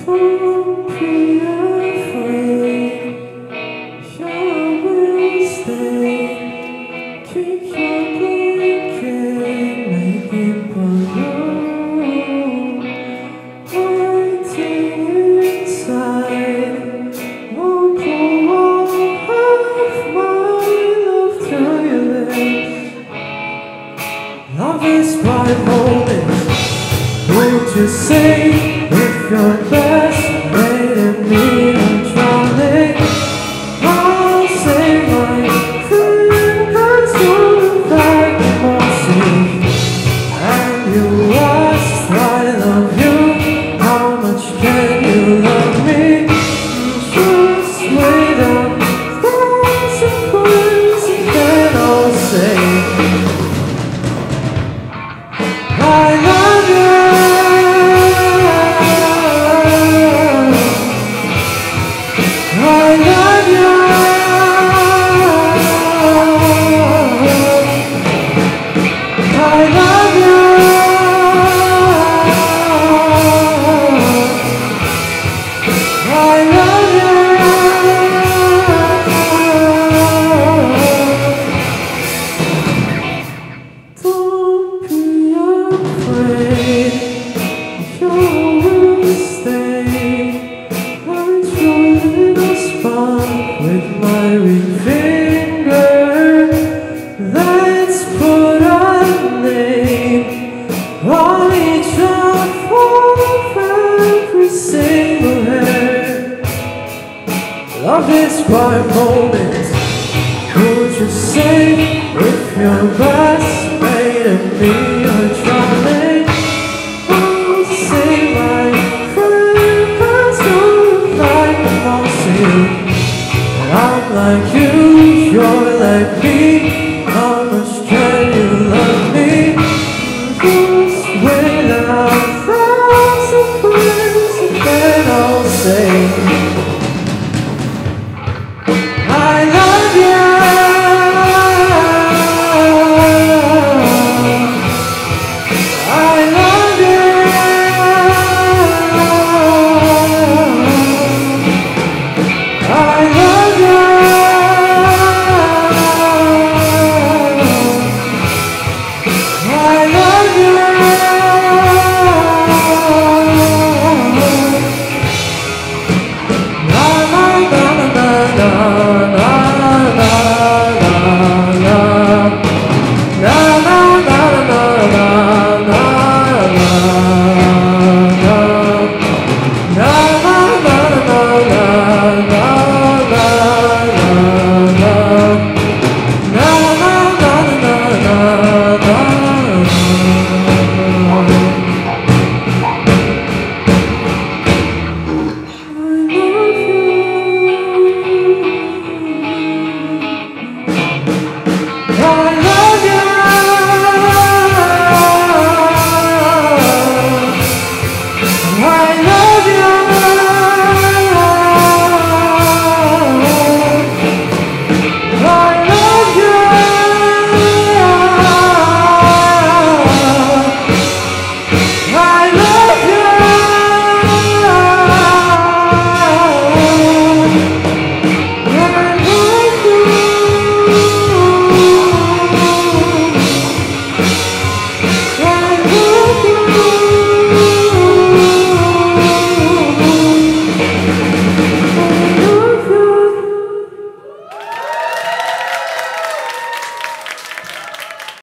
Don't be afraid, you will stay. Keep your blinking, make it balloon. Waiting inside, won't pull off my love to your lips. Love is by moments. Would you say if you're best made in me I'm drowning? I'll say my fingers on like mercy. And you asked I love you, how much can you love me? Just wait up, thousand words and then I'll say I love you. I love you. I love you. I love you. Don't be afraid, you will stay. I'm trying to spot with my ring finger. Let's put a name on each of every single hair. Love is by moments. Could you say if you're best made of me?